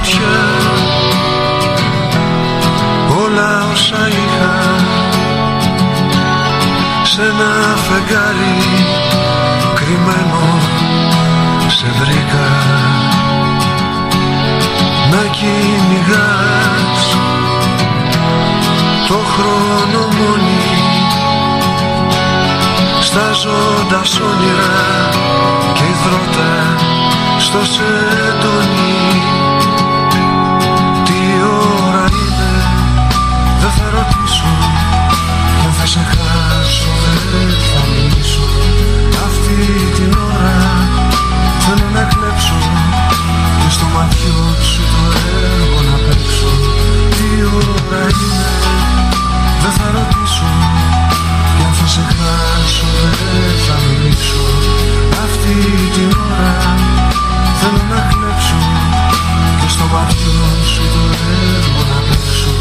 φωτιά όλα όσα είχα. Σ' ένα φεγγάρι κρυμμένο σε βρήκα να κυνηγάς το χρόνο μόνη στα ζώντας όνειρα και υδρότα στο σεντόνι. Τι ώρα είναι δεν θα ρωτήσω κι αν θα σε χάσω δεν θα μιλήσω. Αυτή την ώρα θέλω να κλέψω και στο ματιό σου το έργο να παίξω. Τι ώρα είναι δεν θα ρωτήσω κι αν θα σε χάσω δεν θα μιλήσω. Αυτή την ώρα θέλω να κλέψω και στο ματιό σου το έργο να παίξω.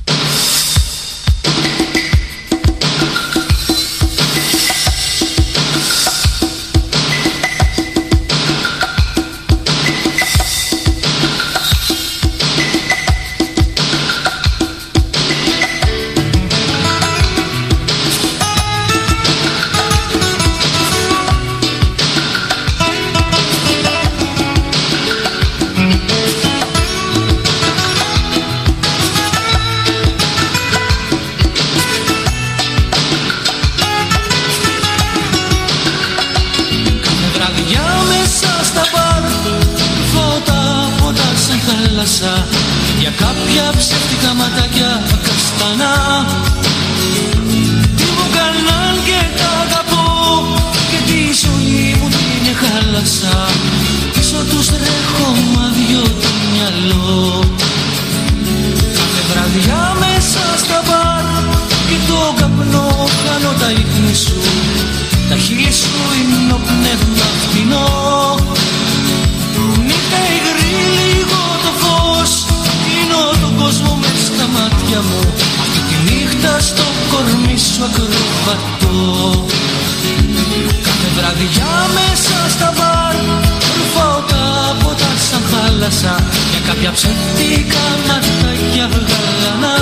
Για κάποια ψεύτικα ματάκια καστανά τι μου κάναν και τα αγαπώ και τη ζωή μου την χάλασα. Πίσω τους τρέχω μα δυο το μυαλό. Κάθε βραδιά μέσα στα μπαρ και το καπνό χάνω τα ίχνη σου. Τα χείλη σου είναι ο πνεύμα φτηνό. Νύχτα υγρή λίγο το φως, κλείνω τον κόσμο μες στα μάτια μου. Αυτή τη νύχτα στο κορμί σου ακροβατώ. Κάθε βραδιά μέσα στα μπαρ ρουφάω τα ποτά σαν θάλασσα για κάποια ψεύτικα ματάκια γαλανά.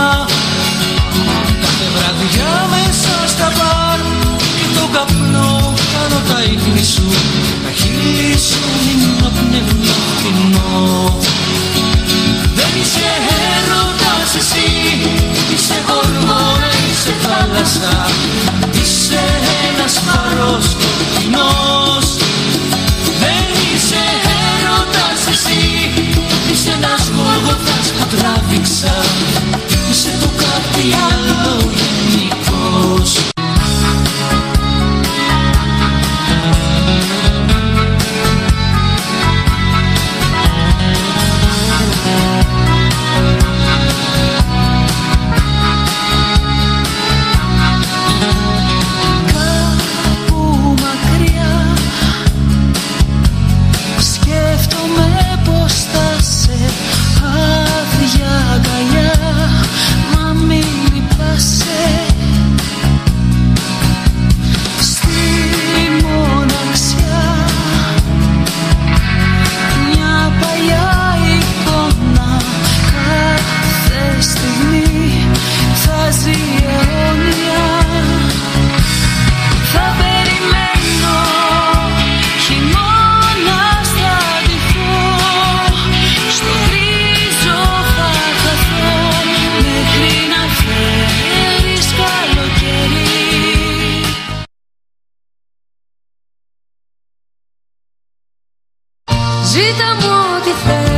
Κάθε βραδιά μέσα στα μπαρ και τον καπνό κάνω τα ίχνη σου. Τα χείλη σου είναι το πνεύμα φτηνό. Δεν είσαι έρωτας εσύ, είσαι χορμόνα, είσαι θάλασσα. Είσαι ένας φαρός σκοτεινός. Δεν είσαι έρωτας εσύ, είσαι ένας γολγοθάς που τράβηξα. Είσαι το κάτι άλλο γενικός. Ζήτα μου ό,τι θέλεις.